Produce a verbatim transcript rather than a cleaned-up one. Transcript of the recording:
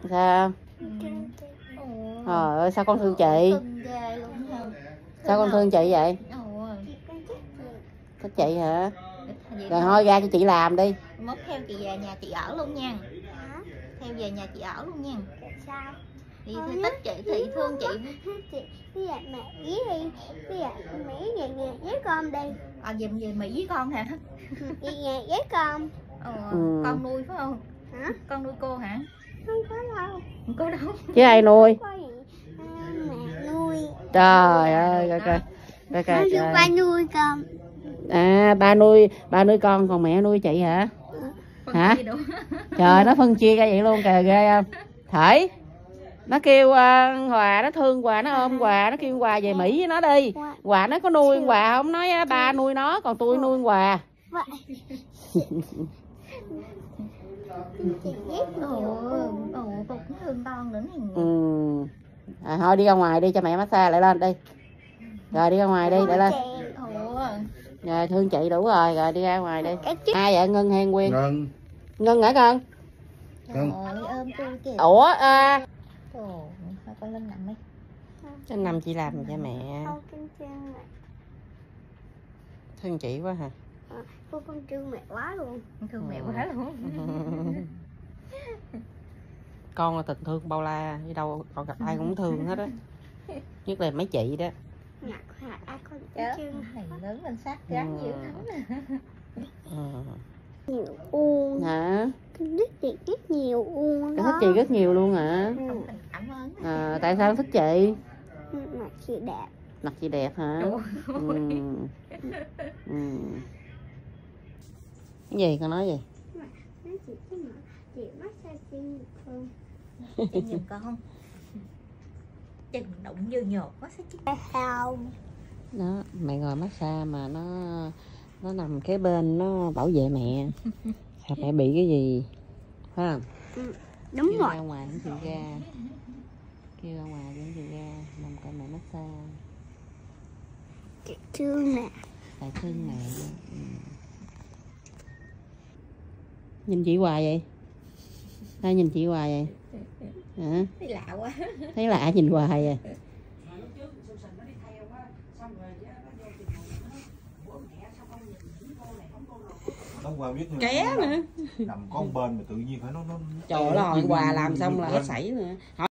Sao? Trời ơi, sao con thương chị? Sao con thương chị vậy? Thích chị hả? Rồi thôi ra cho chị làm đi. Mốt theo chị về nhà chị ở luôn nha. Hả? Theo về nhà chị ở luôn nha. Sao? Đi thì thích chị, thị thương chị. Chị bây giờ mẹ ý đi. Bây giờ mẹ về nhà với con đi. À về về Mỹ với con hả? Về nhà với con. Ờ, ừ. Con nuôi phải không? Hả? Con nuôi cô hả? Không có đâu. Không có đâu. Chứ ai nuôi? Có gì? À, mẹ nuôi. Trời ơi, coi coi. Coi coi trời. Ba nuôi con. À, ba nuôi, ba nuôi con còn mẹ nuôi chị hả? Phân hả? Trời, nó phân chia ra vậy luôn kìa, ghê không? Thể. Nó kêu uh, Hòa, nó thương Hòa, nó ôm Hòa, nó kêu Hòa về Mỹ với nó đi. Hòa nó có nuôi Hòa không? Nói uh, ba nuôi nó, còn tôi nuôi Hòa. Ồ, ồ, con cũng thương con nữa nè. Ừ. À, thôi đi ra ngoài đi cho mẹ massage lại lên đi. Rồi đi ra ngoài đi, để lên. Rồi thương chị đủ rồi, rồi đi ra ngoài đi. Ai vậy, Ngân hay Quyên? Ngân. Ngân hả con? Ngân. Ủa à. Ồ, con lên nằm đi. Trên nằm chị làm cho mẹ. Thương chị quá hả? À, cô con thương mẹ quá luôn. Thương mẹ quá luôn. Con là tình thương bao la, đi đâu còn gặp ai cũng thương hết á. Nhất là mấy chị đó. Nhặt hạt ai con thương thầy lớn lên sát gắn dữ lắm. Nhiều uông. Hả? Con thích chị rất nhiều uông đó. Con thích chị rất nhiều luôn hả? Ừ. Cảm ơn. À, tại sao con thích chị? Mặt chị đẹp. Mặt chị đẹp hả? Ừ. Ừ. Cái gì con nói gì? Nói chị cái mặt chị massage chân không? Chân giùm con. Chân động như nhột massage chân. Không. Đó, mẹ ngồi massage mà nó nó nằm kế bên nó bảo vệ mẹ. Sao mẹ bị cái gì? Phải không? Ừ, đúng kêu rồi. Ra ngoài chị ra. Kêu ra ngoài chị ra nằm coi mẹ massage. Chị thương nè. Tại thương mẹ. Ừ. Nhìn chị hoài vậy? Sao nhìn chị hoài vậy? Hả? Thấy lạ quá. Thấy lạ nhìn hoài vậy? Ké nữa. Nằm con bên mà tự nhiên phải nó nó trời ơi, hồi quà làm xong là hết sảy nữa.